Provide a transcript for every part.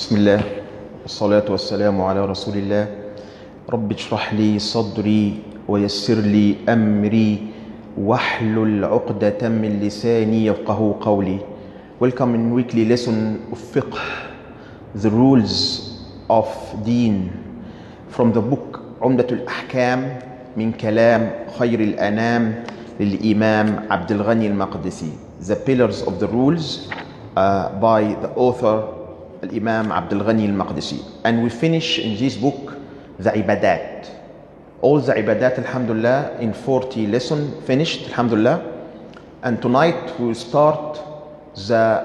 بسم الله والصلاة والسلام على رسول الله. رب اشرح لي صدري ويسر لي أمري واحلل عقدة من لساني يفقه قولي. Welcome in weekly lesson of fiqh, the rules of deen from the book Umdatul Ahkam من كلام خير الأنام للإمام عبد الغني المقدسي, the pillars of the rules by the author Imam Abdul Ghani al-Maqdisi. And we finish in this book the ibadat, all the ibadat, alhamdulillah, in 40 lessons finished, alhamdulillah. And tonight we will start the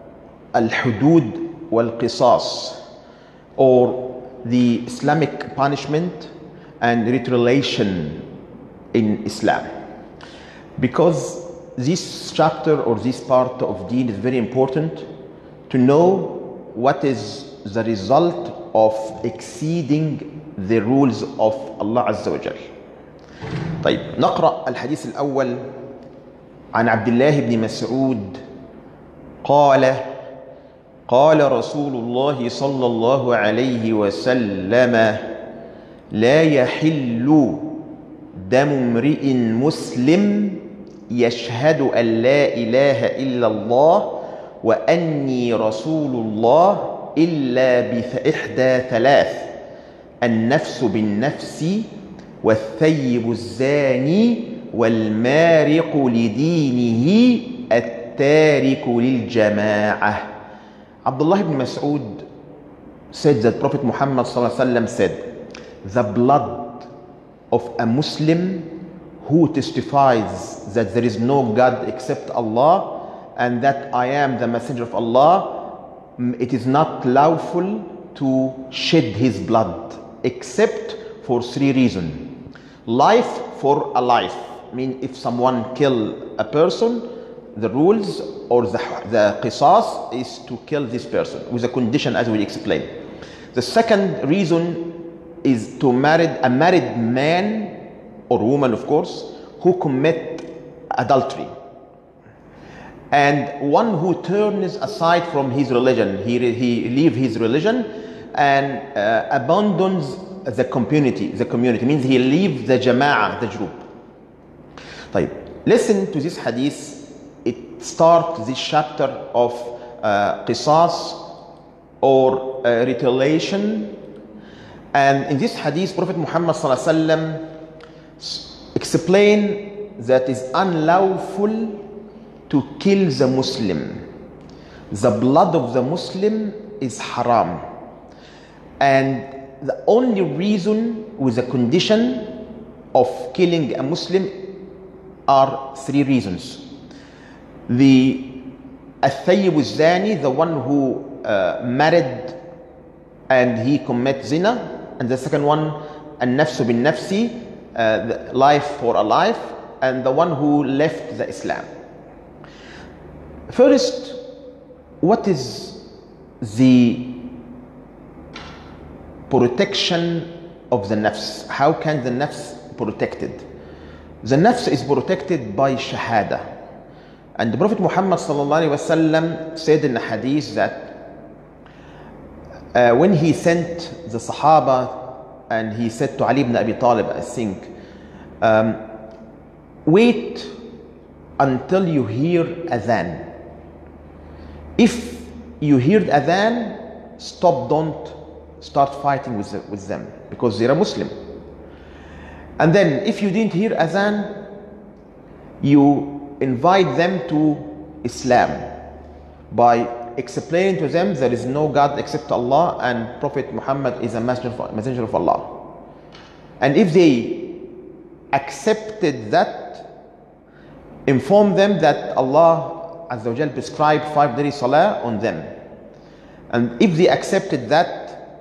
al-hudud wal-qisas, or the Islamic punishment and retaliation in Islam, because this chapter or this part of deen is very important to know what is the result of exceeding the rules of Allah عز وجل. طيب, نقرأ الحديث الأول عن عبد الله بن مسعود قال: قال رسول الله صلى الله عليه وسلم: لا يحل دم امرئ مسلم يشهد أن لا إله إلا الله وأني رسول الله إلا بإحدى ثلاث: النفس بالنفس والثيب الزاني والمارق لدينه التارك للجماعة. Abdullah ibn Mas'ud said that Prophet Muhammad ﷺ said, the blood of a Muslim who testifies that there is no God except Allah and that I am the messenger of Allah, it is not lawful to shed his blood except for three reasons. Life for a life, mean if someone kill a person, the rules or the qisas is to kill this person with a condition as we explained. The second reason is to marry a married man or woman, of course, who commit adultery, and one who turns aside from his religion, he leaves his religion and abandons the community. The community means he leaves the jama'ah, the group. طيب, listen to this hadith. It starts this chapter of qisas or retaliation. And in this hadith, Prophet Muhammad sallallahu alaihi wasallam explained that it's unlawful to kill the Muslim. The blood of the Muslim is haram, and the only reason with the condition of killing a Muslim are three reasons. The al-thayyib al-zani, the one who married and he commits zina, and the second one al-nafsu bin-nafsi, the life for a life, and the one who left the Islam. First, what is the protection of the nafs? How can the nafs be protected? The nafs is protected by shahada. And the Prophet Muhammad sallallahu alaihi wasallam said in a hadith that when he sent the Sahaba and he said to Ali ibn Abi Talib, I think, wait until you hear adhan. If you hear the adhan, stop, don't start fighting with them, because they're a Muslim. And then if you didn't hear adhan, you invite them to Islam by explaining to them there is no God except Allah and Prophet Muhammad is a messenger of Allah. And if they accepted that, inform them that Allah Azza wa Jal prescribed 5 daily salah on them. And if they accepted that,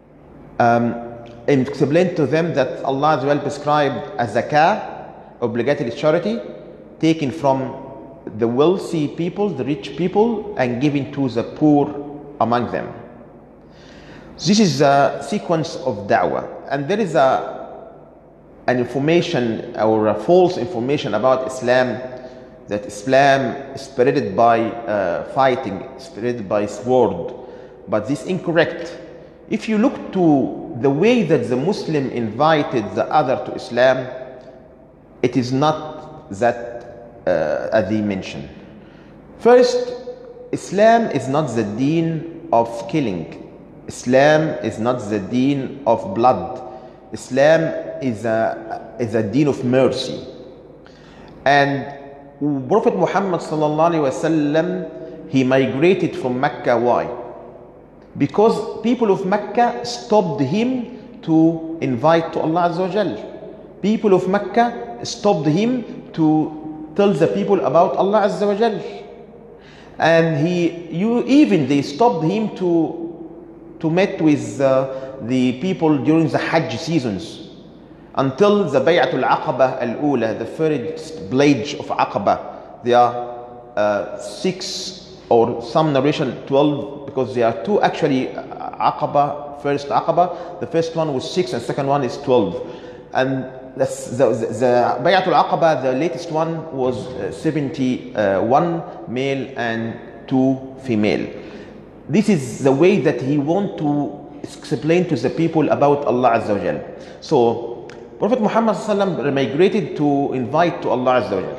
explain to them that Allah Azza wa Jal prescribed a zakah, obligatory charity, taken from the wealthy people, the rich people, and given to the poor among them. This is a sequence of da'wah. And there is an information or a false information about Islam, that Islam is spread by fighting, spread by sword, but this is incorrect. If you look to the way that the Muslim invited the other to Islam, it is not that as they mentioned. First, Islam is not the deen of killing. Islam is not the deen of blood. Islam is a deen of mercy. And Prophet Muhammad sallallahu alaihi wasallam, he migrated from Mecca. Why? Because people of Mecca stopped him to invite to Allah Azza wa Jal. People of Mecca stopped him to tell the people about Allah Azza wa Jal. And they stopped him to meet with the people during the Hajj seasons until the Bay'atul Aqaba al-Ula, the first pledge of Aqaba. There are 6 or some narration 12, because there are 2 actually Aqaba, first Aqaba. The first one was 6 and second one is 12. And the Bay'atul Aqaba, the latest one was 71 male and 2 female. This is the way that he want to explain to the people about Allah Azza wa Jal. So Prophet Muhammad sallallahu alaihi wasallam migrated to invite to Allah Azza wa Jal.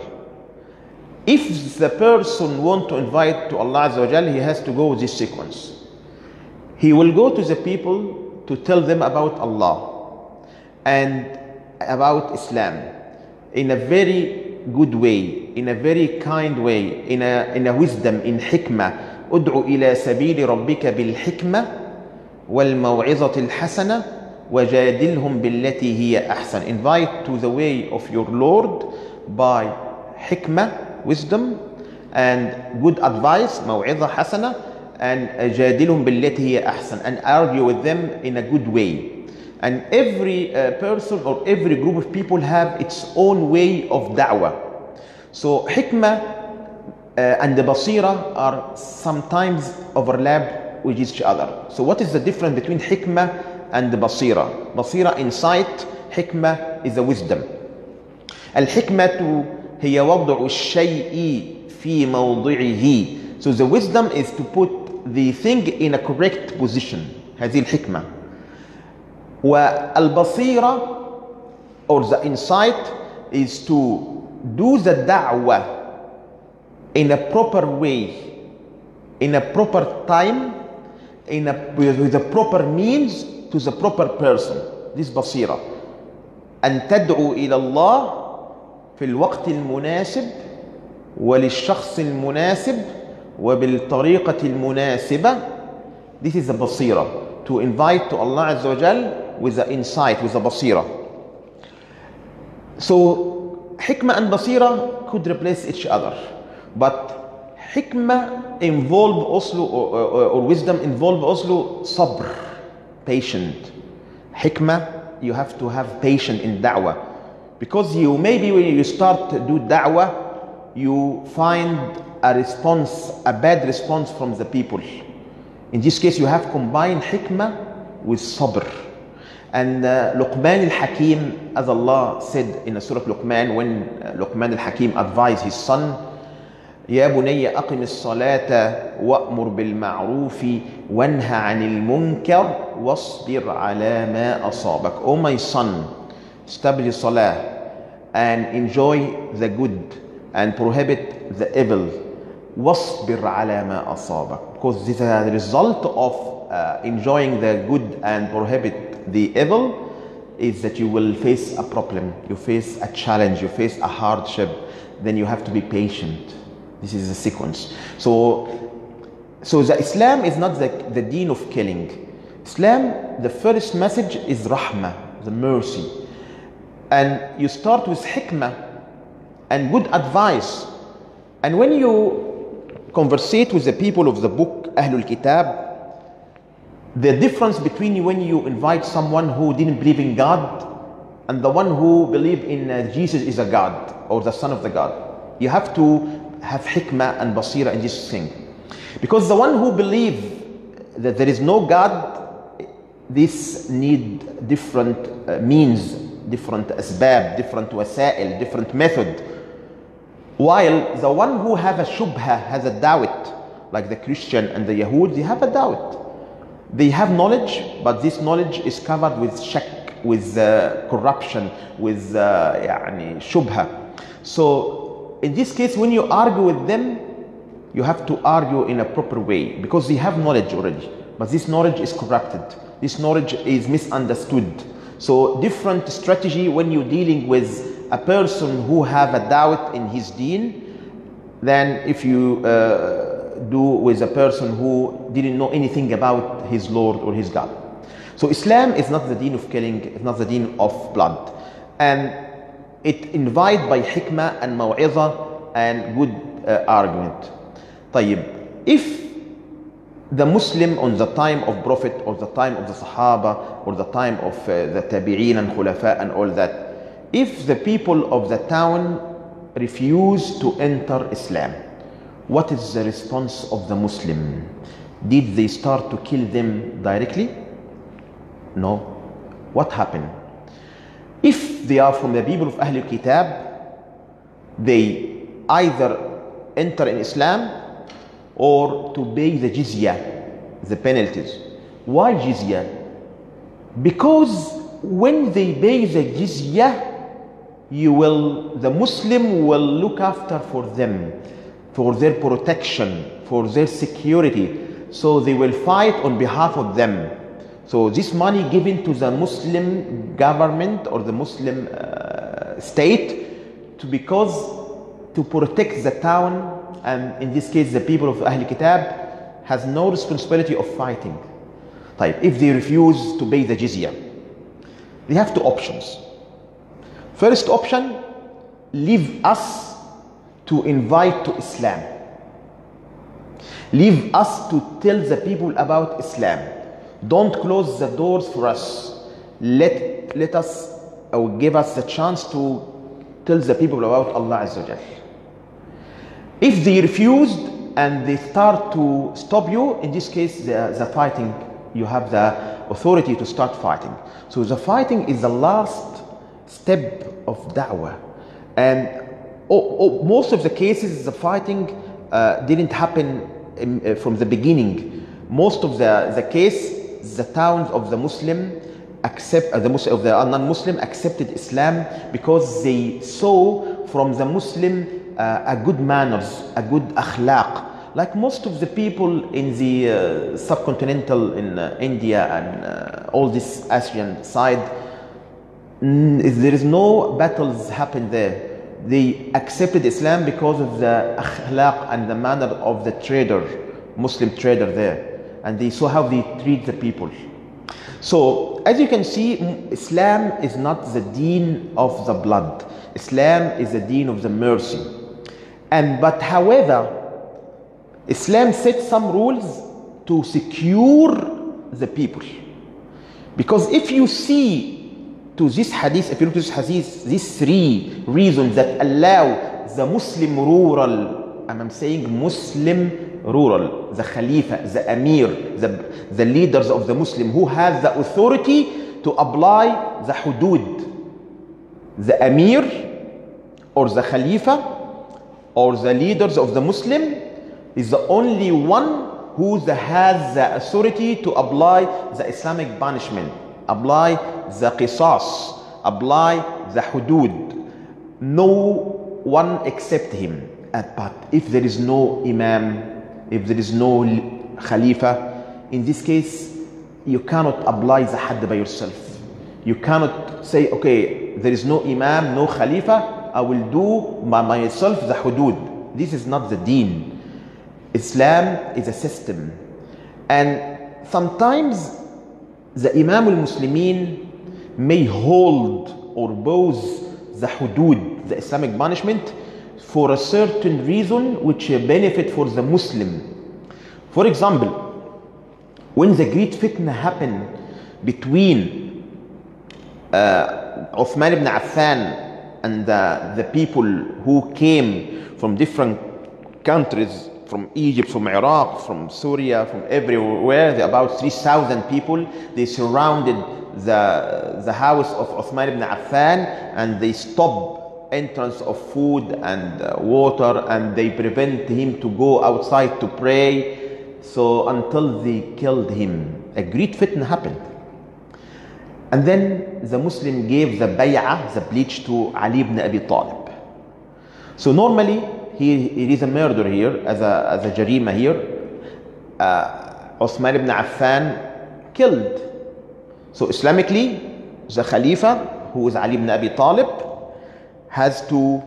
If the person want to invite to Allah Azza wa Jal, he has to go with this sequence. He will go to the people to tell them about Allah and about Islam in a very good way, in a very kind way, in a wisdom, in hikmah. ادعو إلى سبيل ربك بالحكمة والموعظة الحسنة وجادلهم بالتي هي أحسن. Invite to the way of your Lord by hikmah, wisdom, and good advice, موعظة حسنة, and جادلهم بالتي هي أحسن, and argue with them in a good way. And every person or every group of people have its own way of da'wah. So hikmah and the basira are sometimes overlap with each other. So what is the difference between hikmah and the basira? Basira, insight. Hikmah is the wisdom. الحكمة هي وضع الشيء في موضعه. So the wisdom is to put the thing in a correct position. هذه الحكمة. والبصيرة or the insight is to do the da'wah in a proper way, in a proper time, with the proper means to the proper person. This basira. أن تدعو إلى الله في الوقت المناسب وللشخص المناسب وبالطريقة المناسبة. This is the basira. To invite to Allah Azza wa Jal with the insight, with the basira. So hikmah and basira could replace each other. But hikmah involve also, or wisdom involve also sabr, patient. Hikmah, you have to have patience in da'wah. Because maybe when you start to do da'wah, you find a response, a bad response from the people. In this case, you have combined hikmah with sabr. And Luqman al-Hakim, as Allah said in the Surah Luqman, when Luqman al-Hakim advised his son, يا بني أقم الصلاة وأمر بالمعروف وانهى عن المنكر واصبر على ما أصابك. Oh my son, establish salah and enjoy the good and prohibit the evil. واصبر على ما أصابك. Because this is the result of enjoying the good and prohibit the evil is that you will face a problem, you face a challenge, you face a hardship. Then you have to be patient. This is the sequence. So the Islam is not the deen of killing. Islam, the first message is rahmah, the mercy. And you start with hikmah and good advice. And when you conversate with the people of the book, Ahlul Kitab, the difference between when you invite someone who didn't believe in God and the one who believed in Jesus is a God or the Son of the God. You have to have hikmah and basira in this thing. Because the one who believes that there is no God, this need different means, different asbab, different wasa'il, different method. While the one who have a shubha, has a doubt, like the Christian and the Yahud, they have a doubt. They have knowledge, but this knowledge is covered with shak, with corruption, with يعني shubha. So in this case, when you argue with them, you have to argue in a proper way, because they have knowledge already, but this knowledge is corrupted. This knowledge is misunderstood. So different strategy when you're dealing with a person who have a doubt in his deen than if you do with a person who didn't know anything about his Lord or his God. So Islam is not the deen of killing, it's not the deen of blood. And it invite by hikmah and maw'izah and good argument. طيب, if the Muslim on the time of Prophet or the time of the Sahaba or the time of the Tabi'een and Khulafa and all that, if the people of the town refuse to enter Islam, what is the response of the Muslim? Did they start to kill them directly? No. What happened? If they are from the people of Ahlul Kitab, they either enter in Islam or to pay the jizya, the penalties. Why jizya? Because when they pay the jizya, the Muslim will look after for them, for their protection, for their security. So they will fight on behalf of them. So this money given to the Muslim government or the Muslim state to protect the town, and in this case the people of Ahl Kitab has no responsibility of fighting. If they refuse to pay the jizya, they have two options. First option, leave us to invite to Islam. Leave us to tell the people about Islam. Don't close the doors for us. Let us, or give us the chance to tell the people about Allah Azza wa Jal. If they refused and they start to stop you, in this case the fighting, you have the authority to start fighting. So the fighting is the last step of da'wah, and most of the cases the fighting didn't happen from the beginning. Most of the case, the towns of the Muslim of the non-Muslim accepted Islam because they saw from the Muslim a good manners, a good akhlaq. Like most of the people in the subcontinental, in India and all this Asian side, there is no battles happen there. They accepted Islam because of the akhlaq and the manner of the trader, Muslim trader there, and they saw how they treat the people. So as you can see, Islam is not the deen of the blood. Islam is the deen of the mercy. But however, Islam set some rules to secure the people. Because if you see to this hadith, if you look to this hadith, these three reasons that allow the Muslim rural, and I'm saying Muslim rural, the Khalifa, the Amir, the leaders of the Muslim who have the authority to apply the hudud, the Amir or the Khalifa or the leaders of the Muslim is the only one who has the authority to apply the Islamic punishment, apply the qisas, apply the hudud. No one except him. But if there is no Imam, if there is no Khalifa, in this case, you cannot apply the hadd by yourself. You cannot say, okay, there is no Imam, no Khalifa, I will do by myself the hudud. This is not the deen. Islam is a system. And sometimes the Imam al-Muslimin may hold or pose the hudud, the Islamic punishment, for a certain reason which benefit for the Muslim. For example, when the great fitna happened between Uthman ibn Affan and the people who came from different countries, from Egypt, from Iraq, from Syria, from everywhere, about 3,000 people, they surrounded the house of Uthman ibn Affan and they stopped entrance of food and water, and they prevent him to go outside to pray, so until they killed him. A great fitna happened. And then the Muslim gave the bay'ah, the pledge, to Ali ibn Abi Talib. So normally, it is a murder here, as a jarima here. Uthman ibn Affan killed. So Islamically, the Khalifa, who is Ali ibn Abi Talib, has to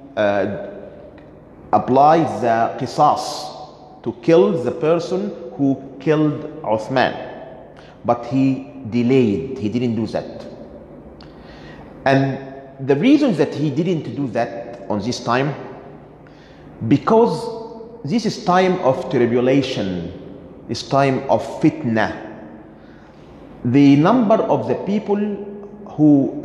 apply the qisas, to kill the person who killed Uthman. But he delayed, he didn't do that. And the reason that he didn't do that on this time, because this is time of tribulation, this time of fitna. The number of the people who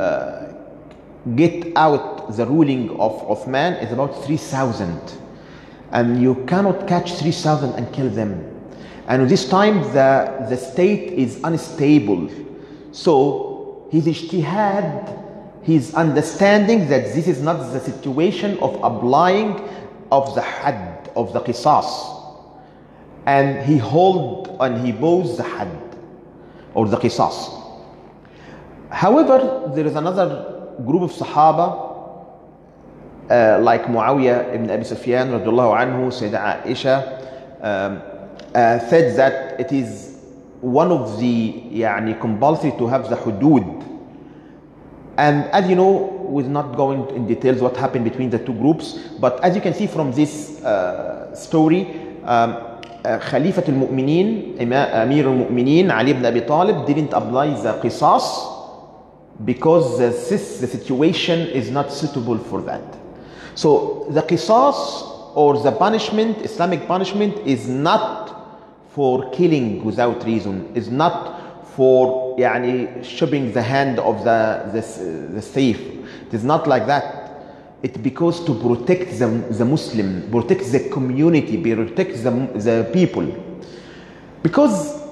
get out the ruling of Uthman is about 3,000. And you cannot catch 3,000 and kill them. And this time the state is unstable. So his ijtihad, his understanding that this is not the situation of applying of the had, of the qisas. And he hold and he bows the had, or the qisas. However, there is another group of Sahaba, like Muawiyah ibn Abi Sufyan, radiallahu anhu, Sayyidah Aisha, said that it is one of the compulsory to have the hudud. And as you know, we're not going in details what happened between the two groups, but as you can see from this story, Khalifa al-Mu'mineen, Amir al-Mu'mineen, Ali ibn Abi Talib, didn't apply the qisas because the situation is not suitable for that. So the qisas, or the punishment, Islamic punishment, is not for killing without reason, is not for chopping the hand of the thief. It is not like that. It's because to protect the Muslim, protect the community, protect the people. Because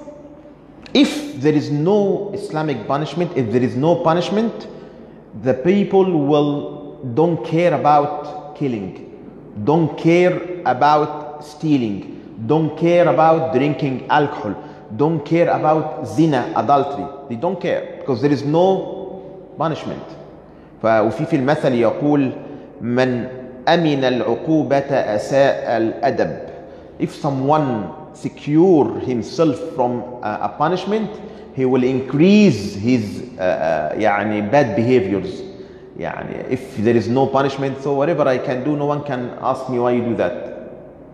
if there is no Islamic punishment, if there is no punishment, the people don't care about killing, don't care about stealing, don't care about drinking alcohol, don't care about zina, adultery. They don't care because there is no punishment. وفي المثل يقول من أمن العقوبة أساء الأدب. If someone secure himself from a punishment, he will increase his bad behaviors. If there is no punishment, so whatever I can do, no one can ask me why you do that.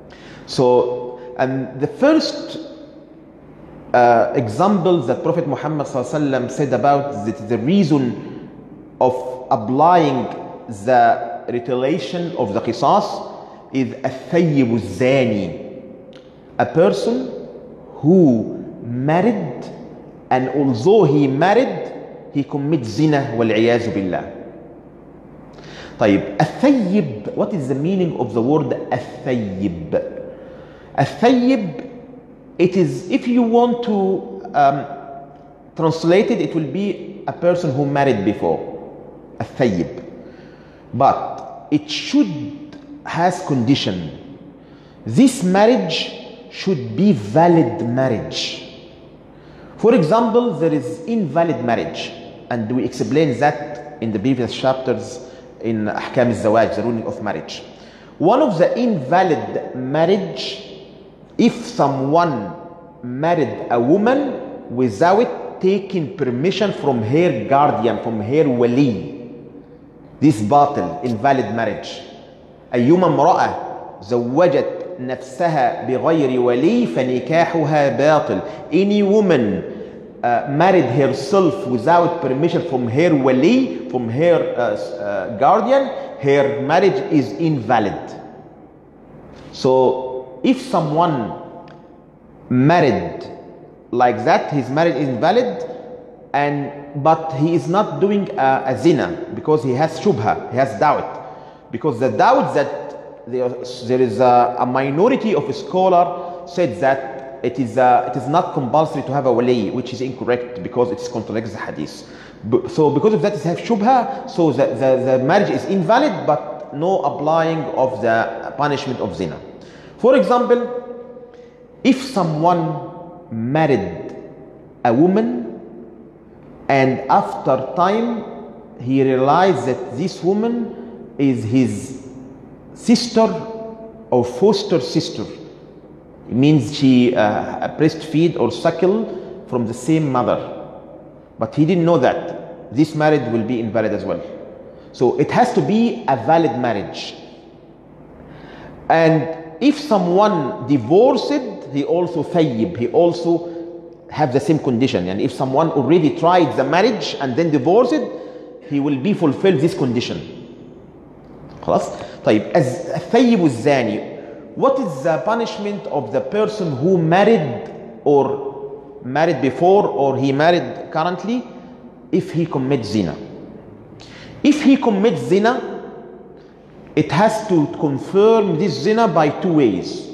So, and the first example that Prophet Muhammad said about the reason of applying the retaliation of the qisas is الثيب الزاني, a person who married, and although he married, he commits zina والعياذ بالله. طيب, الثيب, what is the meaning of the word الثيب? الثيب, it is, if you want to translate it, it will be a person who married before, الثيب. But it should has condition. This marriage should be valid marriage. For example, there is invalid marriage, and we explained that in the previous chapters in أحكام الزواج, the ruling of marriage. One of the invalid marriage, if someone married a woman without taking permission from her guardian, from her wali, this باطل, invalid marriage. أيما امرأة زوجت نفسها بغير ولي فنكاحها باطل. Any woman married herself without permission from her wali, from her guardian, her marriage is invalid. So if someone married like that, his marriage is invalid, but he is not doing a zina because he has shubha, he has doubt. Because the doubt that there is a minority of scholars said that it is not compulsory to have a wali, which is incorrect because it contradicts the hadith. So because of that, it has shubha, so the marriage is invalid, but no applying of the punishment of zina. For example, if someone married a woman, and after time he realized that this woman is his sister or foster sister. It means she breastfeed or suckle from the same mother, but he didn't know that this marriage will be invalid as well. So it has to be a valid marriage. And if someone divorced, he also thayyib, he also have the same condition. And if someone already tried the marriage and then divorced, he will be fulfilled this condition. خلاص؟ طيب, as الثيب الزاني, what is the punishment of the person who married or married before or he married currently if he commits zina? If he commits zina, it has to confirm this zina by two ways.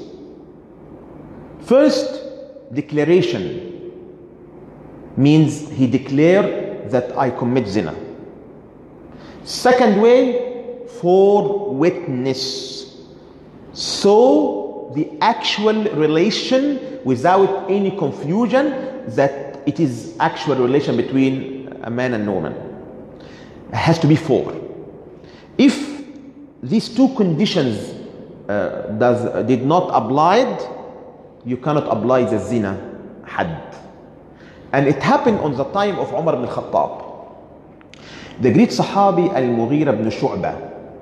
First, declaration means he declared that I commit zina. Second way, for witness. So the actual relation without any confusion that it is actual relation between a man and a woman. It has to be four. If these two conditions did not apply, you cannot apply the zina had. And it happened on the time of Umar ibn Khattab. The great Sahabi Al-Mughira ibn Shu'bah.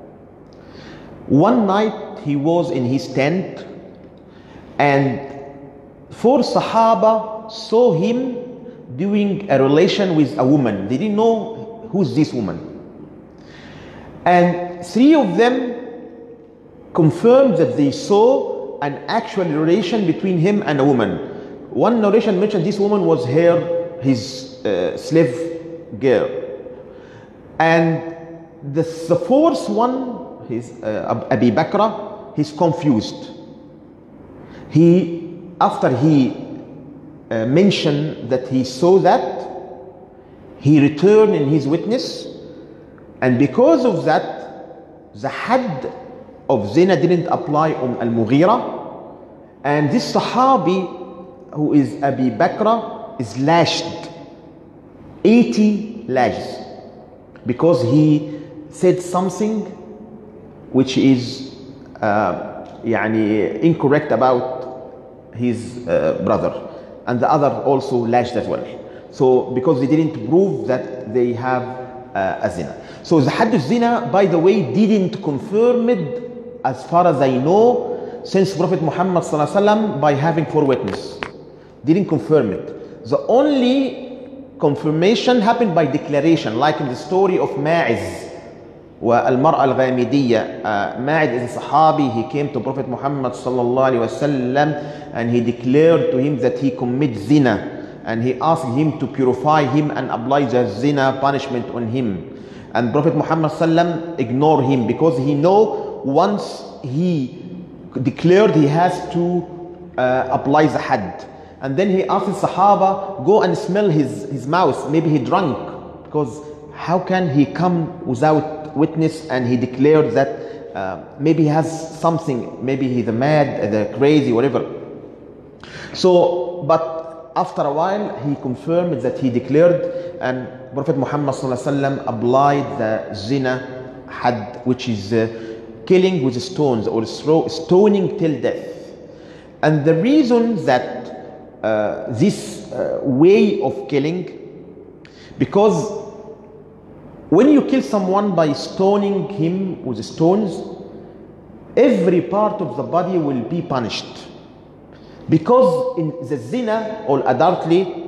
One night he was in his tent and four Sahaba saw him doing a relation with a woman. They didn't know who's this woman. And three of them confirmed that they saw an actual relation between him and a woman. One narration mentioned this woman was his slave girl. And the fourth one, Abi Bakr, he's confused. After he mentioned that he saw that, he returned in his witness, and because of that, the had of zina didn't apply on Al-Mughira, and this Sahabi, who is Abi Bakr, is lashed 80 lashes because he said something which is incorrect about his brother, and the other also lashed as well. So because they didn't prove that they have a zina. So the had of zina, by the way, didn't confirm it as far as I know since Prophet Muhammad by having four witnesses. Didn't confirm it. The only confirmation happened by declaration, like in the story of Ma'iz والمرأة الغامدية. Ma'iz is a Sahabi. He came to Prophet Muhammad and he declared to him that he commits zina, and he asked him to purify him and apply the zina punishment on him. And Prophet Muhammad ignored him because he know once he declared he has to apply the had. And then he asked the Sahaba, go and smell his mouth, maybe he drunk, because how can he come without witness and he declared that maybe he has something, maybe he's mad, the crazy, whatever. So, but after a while he confirmed that he declared, and Prophet Muhammad applied the zina had, which is killing with stones or stoning till death. And the reason that this way of killing, because when you kill someone by stoning him with stones, every part of the body will be punished. Because in the zina or adultery,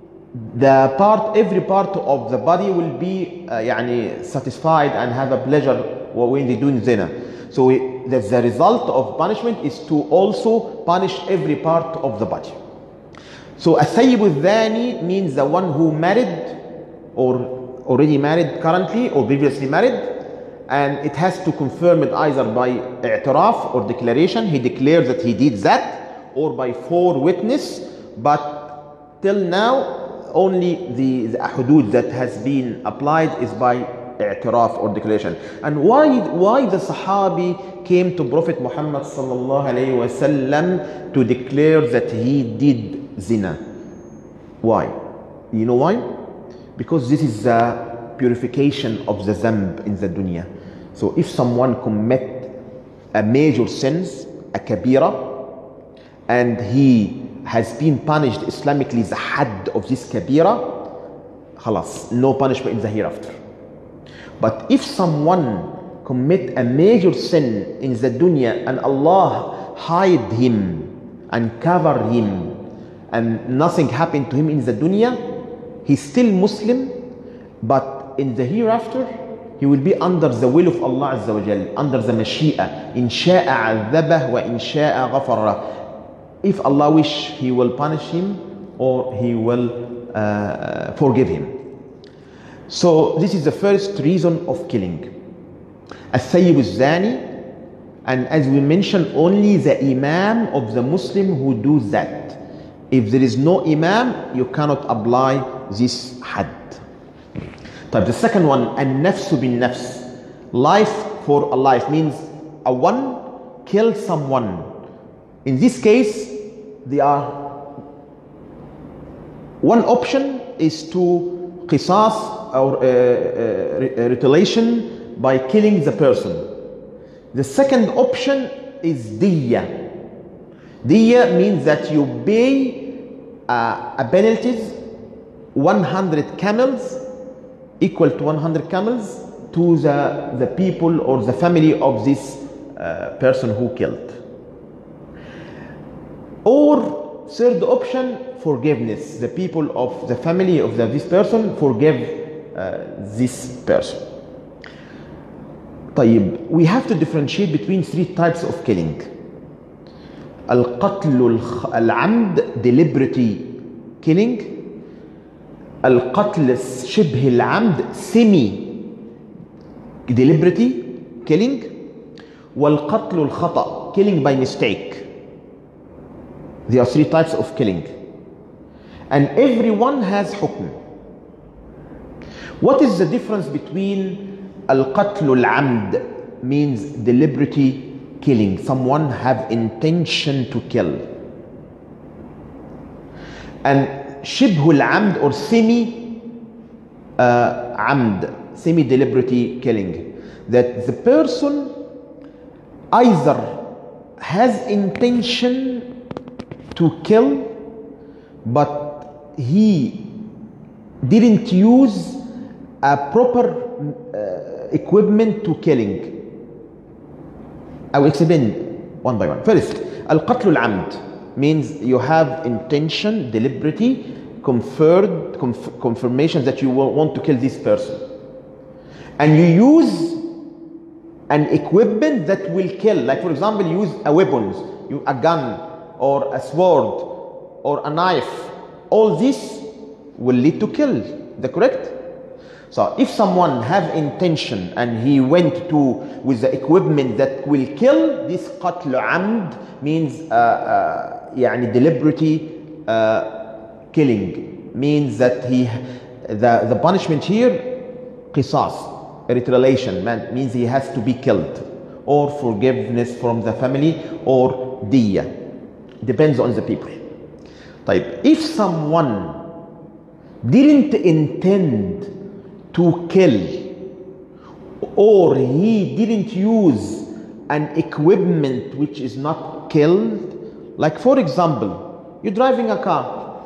every part of the body will be satisfied and have a pleasure when they do zina. So the result of punishment is to also punish every part of the body. So الثيب الثاني means the one who married or already married currently or previously married, and it has to confirm it either by i'tiraf or declaration, he declares that he did that, or by four witness. But till now only the hudud that has been applied is by i'tiraf or declaration. And why the Sahabi came to Prophet Muhammad to declare that he did zina? Why? You know why? Because this is the purification of the zamb in the dunya. So if someone commit a major sins, a kabira, and he has been punished Islamically the had of this kabira, khalas, no punishment in the hereafter. But if someone commit a major sin in the dunya and Allah hide him and cover him and nothing happened to him in the dunya, he's still Muslim, but in the hereafter he will be under the will of Allah Azza wa Jal, under the mashi'a. In sha'a azabah wa in sha'a ghafara. If Allah wish, he will punish him or he will forgive him. So this is the first reason of killing. As-sayyib al-zani, and as we mentioned, only the imam of the Muslim who does that. If there is no imam, you cannot apply this had. The second one, an-nafsu bin-nafs, life for a life, means a one kills someone. In this case, there are one option is to qisas or retaliation by killing the person. The second option is diya. Diya means that you pay a penalties 100 camels, equal to 100 camels, to the people or the family of this person who killed. Or third option, forgiveness. The people of the family of this person forgive this person. طيب, we have to differentiate between three types of killing. القتل العمد, deliberate killing. القتل شبه العمد, semi deliberate killing. والقتل الخطأ, killing by mistake. There are three types of killing, and every one has hukm. What is the difference between al-qatl al-amd, means deliberate killing, someone have intention to kill, and shibh al-amd or semi-amd, semi-deliberate killing, that the person either has intention to kill, but he didn't use a proper equipment to killing. I will explain one by one. First, al-qatl al-amd means you have intention, deliberately, confirmation that you want to kill this person, and you use an equipment that will kill. Like for example, you use a weapons, a gun, or a sword, or a knife. All this will lead to kill. Is that correct? So if someone have intention and he went with the equipment that will kill, this qatl amd means deliberate killing, means that the punishment here, qisas, retaliation, means he has to be killed, or forgiveness from the family, or diya. Depends on the people. If someone didn't intend to kill, or he didn't use an equipment which is not killed, like for example, you're driving a car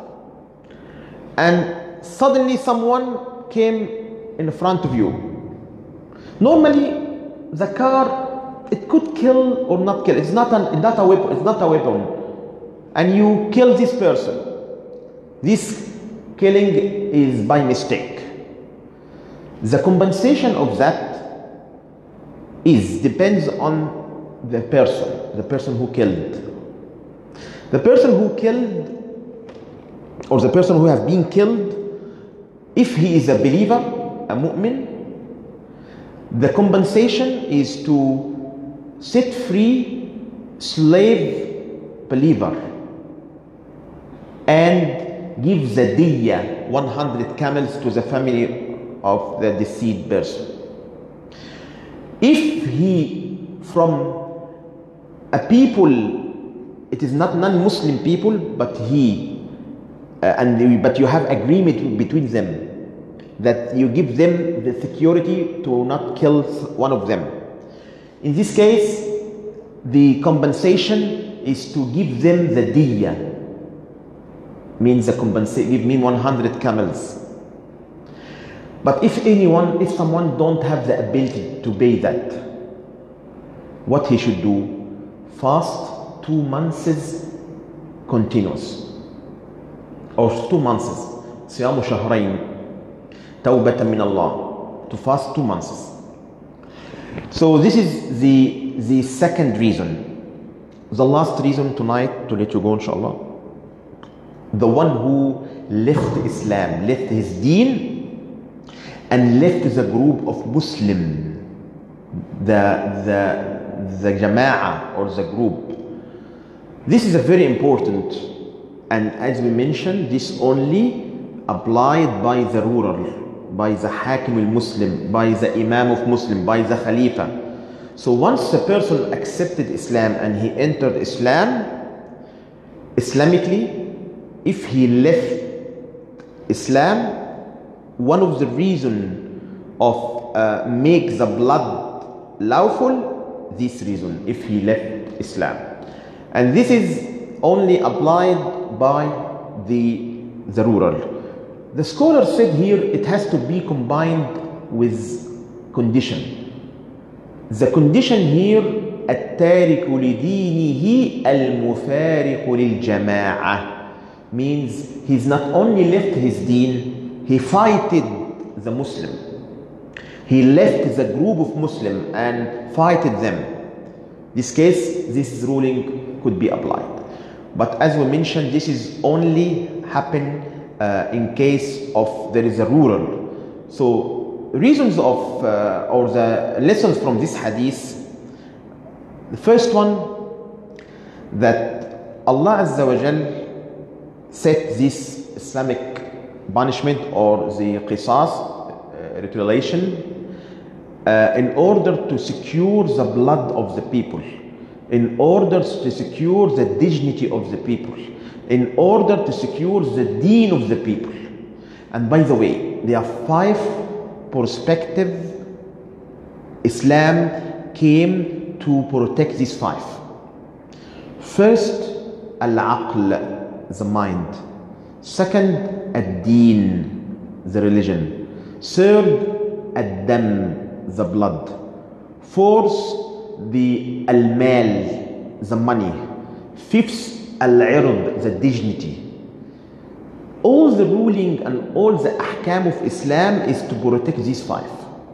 and suddenly someone came in front of you. Normally the car, it could kill or not kill. It's not a weapon. It's not a weapon. And you kill this person. This killing is by mistake. The compensation of that depends on the person who killed. The person who killed, or the person who has been killed, if he is a believer, a mu'min, the compensation is to set free slave believer and give the diya, 100 camels, to the family of the deceased person. If he from a people, it is not non-Muslim people, but he but you have agreement between them that you give them the security to not kill one of them. In this case, the compensation is to give them the diya, means the compensation mean 100 camels. But if someone don't have the ability to pay that, what he should do? Fast 2 months continuous, or 2 months, صيام شهرين توبة من الله, to fast 2 months. So this is the second reason. The last reason tonight, to let you go inshallah, the one who left Islam, left his deen, and left the group of Muslim, the Jama'ah or the group. This is a very important, and as we mentioned, this only applied by the ruler, by the Hakim al-Muslim, by the Imam of Muslim, by the Khalifa. So once a person accepted Islam and he entered Islam, Islamically, if he left Islam, one of the reasons of make the blood lawful, this reason, if he left Islam. And this is only applied by the ruler. The scholar said here it has to be combined with condition. The condition here, التارك لدينه المفارق للجماعة, means he's not only left his deen, he fighted the Muslim. He left the group of Muslim and fighted them. This case, this ruling could be applied. But as we mentioned, this is only happen in case of there is a ruler. So reasons of or the lessons from this hadith. The first one, that Allah Azza wa Jal set this Islamic punishment or the qisas, retaliation, in order to secure the blood of the people, in order to secure the dignity of the people, in order to secure the deen of the people. And by the way, there are 5 perspectives Islam came to protect these 5. First, al-aql, the mind. Second, ad-deen, the religion. Third, ad-dam, the blood. Fourth, the al-mal, the money. Fifth, al-ird, the dignity. All the ruling and all the ahkam of Islam is to protect these 5.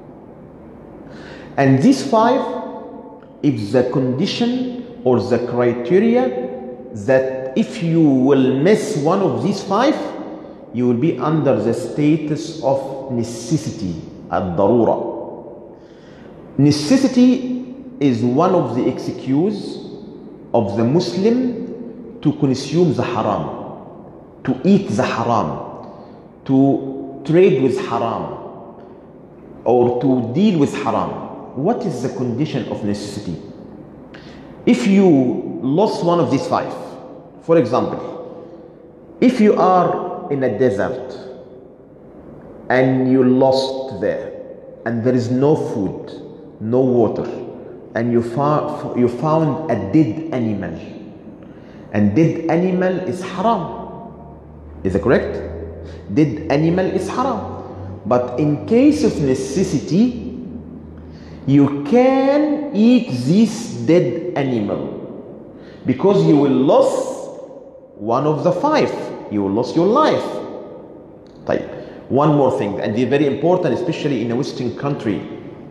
And these 5, if the condition or the criteria that if you will miss one of these 5, you will be under the status of necessity, ad-darura. Necessity is one of the excuse of the Muslim to consume the haram, to eat the haram, to trade with haram, or to deal with haram. What is the condition of necessity? If you lost one of these 5, for example, if you are in a desert and you lost there and there is no food, no water, and you found a dead animal, and dead animal is haram. Is that correct? Dead animal is haram. But in case of necessity, you can eat this dead animal because you will lose one of the 5. You will lose your life. Type. One more thing, and very important, especially in a Western country,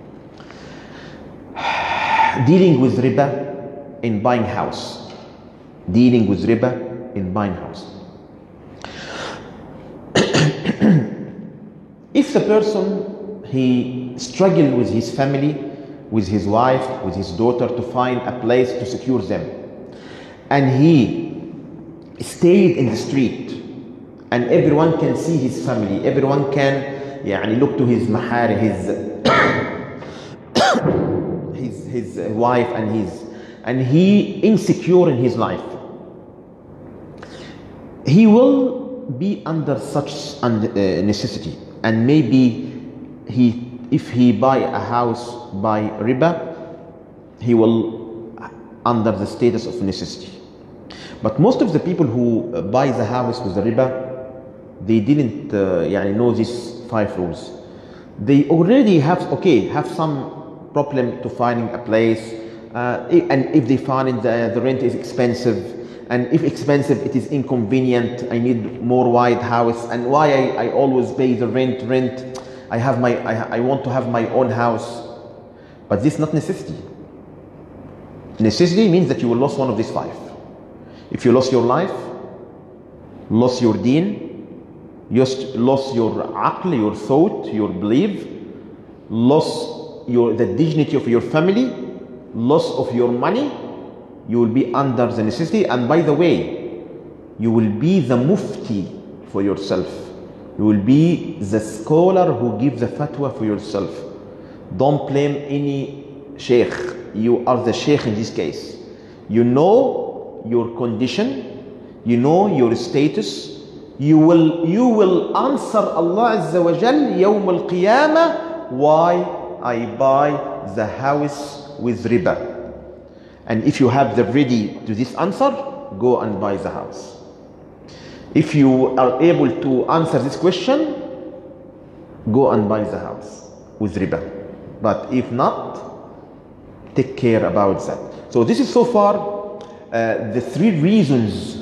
dealing with riba in buying house. Dealing with riba in buying house. If the person, he struggled with his family, with his wife, with his daughter to find a place to secure them, and he stayed in the street, and everyone can see his family, everyone can look to his mahar, his wife, and he insecure in his life, he will be under such necessity, and maybe if he buy a house by riba, he will under the status of necessity. But most of the people who buy the house with the riba, they didn't know these 5 rules. They already have some problem to finding a place, and if they find the rent is expensive, and if expensive, it is inconvenient. I need more wide house, and why I always pay the rent. I want to have my own house. But this is not necessity. Necessity means that you will lose one of these 5. If you lost your life, lost your deen, lost your aql, your thought, your belief, lost the dignity of your family, loss of your money, you will be under the necessity. And by the way, you will be the mufti for yourself. You will be the scholar who gives the fatwa for yourself. Don't blame any sheikh. You are the sheikh in this case. You know your condition, you know your status. You will answer Allah Azza wa Jal Yawm al-Qiyamah, why I buy the house with riba. And if you have the ready to this answer, go and buy the house. If you are able to answer this question, go and buy the house with riba. But if not, take care about that. So this is so far the 3 reasons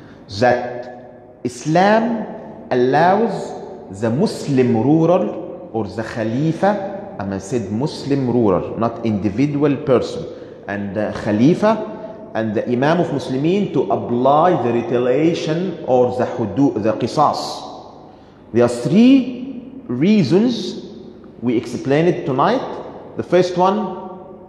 that Islam allows the Muslim ruler or the Khalifa. I said Muslim ruler, not individual person. And the Khalifa and the Imam of Muslimin to apply the retaliation or the hudud, the qisas. There are 3 reasons we explained it tonight. The first one,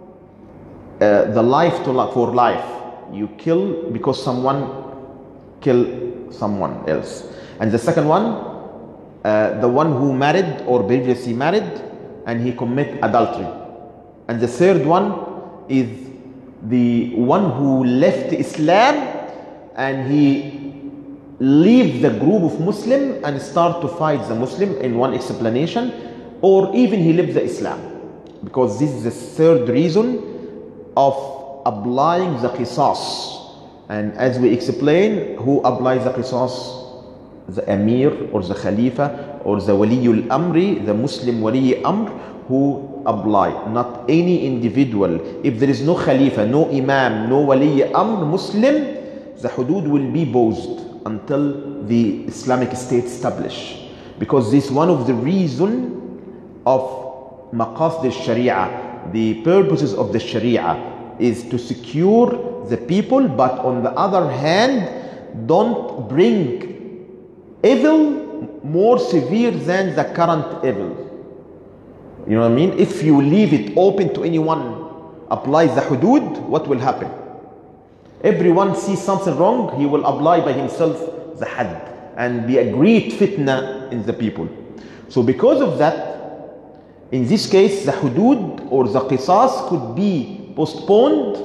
the life for life. You kill because someone kill someone else. And the second one, the one who married or previously married and he commit adultery. And the third one is the one who left Islam and he leave the group of Muslim and start to fight the Muslim in one explanation, or even he leaves the Islam. Because this is the third reason of applying the qisas. And as we explain, who applies the qisas? The Amir or the Khalifa or the Waliul Amri, the Muslim Wali Amr, who apply, not any individual. If there is no Khalifa, no Imam, no Wali Amr Muslim, the hudud will be paused until the Islamic State established. Because this is one of the reasons of maqasid al-Sharia. The purposes of the Sharia is to secure the people, but on the other hand, don't bring evil more severe than the current evil. You know what I mean? If you leave it open to anyone, applies the hudud, what will happen? Everyone sees something wrong, he will apply by himself the had and be a great fitna in the people. So because of that, in this case, the hudud or the qisas could be postponed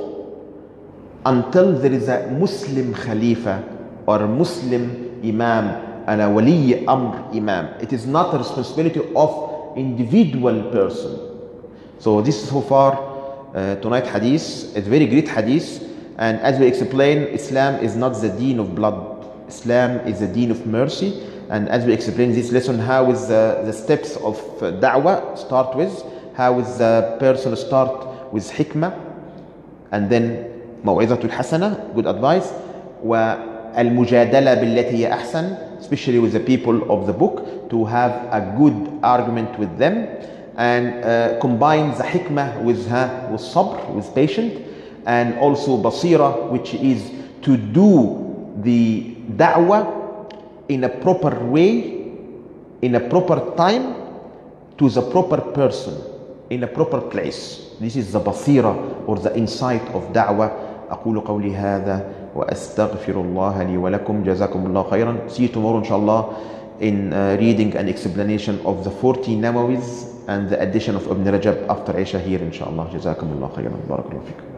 until there is a Muslim Khalifa or a Muslim Imam and a Wali Amr Imam. It is not a responsibility of individual person. So this is so far tonight hadith. It's very great hadith, and as we explained, Islam is not the deen of blood. Islam is the deen of mercy. And as we explained this lesson, how is the steps of da'wah start with, how is the person start with hikmah, and then موعظة الحسنة, good advice, والمجادلة بالتي هي أحسن, especially with the people of the book, to have a good argument with them, and combine the hikmah with sabr, with patience, and also basira, which is to do the da'wah in a proper way, in a proper time, to the proper person, in a proper place. This is the basira or the insight of da'wah. أقول قولي هذا وأستغفر الله لي ولكم. جزاكم الله خيرا. See you tomorrow inshallah in reading and explanation of the 40 Nawawis and the addition of Ibn Rajab after Isha here inshallah. جزاكم الله خيرا. بارك الله فيكم.